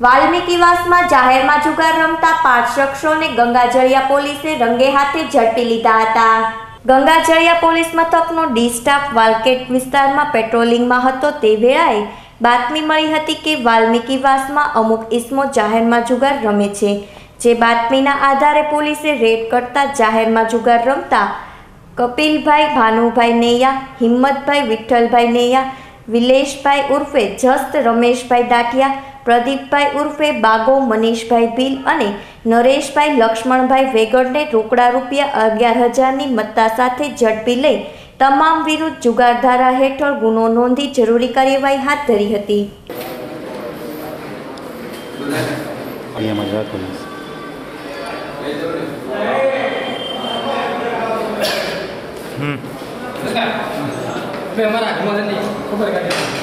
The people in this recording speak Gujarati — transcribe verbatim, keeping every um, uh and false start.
વાલ્મીકીવાસમાં જાહેરમાં જુગાર રમતા પાંચ શખ્સોને ગંગાજળિયા પોલીસે રંગે હાથે ઝડપી લીધા હતા। ગંગાજળિયા પોલીસ મથકનો ડી સ્ટાફ વાલકેટ વિસ્તારમાં પેટ્રોલિંગમાં હતો તે વેળાએ બાતમી મળી હતી કે વાલ્મીકીવાસમાં અમુક ઇસમો જાહેરમાં જુગાર રમે છે। જે બાતમીના આધારે પોલીસે રેડ કરતા જાહેરમાં જુગાર રમતા કપિલભાઈ ભાનુભાઈ નૈયા, હિંમતભાઈ વિઠ્ઠલભાઈ નૈયા, વિલેશભાઈ ઉર્ફે જસ્ત રમેશભાઈ દાટિયા, પ્રદીપભાઈ ઉર્ફે બાગો મનીષભાઈ ભીલ અને નરેશભાઈ લક્ષ્મણભાઈ વેગડને રોકડા રૂપિયા અગિયાર હજારની મત્તા સાથે ઝડપી લઈ તમામ વિરુદ્ધ જુગાર ધારા હેઠળ ગુનો નોંધી જરૂરી કાર્યવાહી હાથ ધરી હતી। हम्म हमारा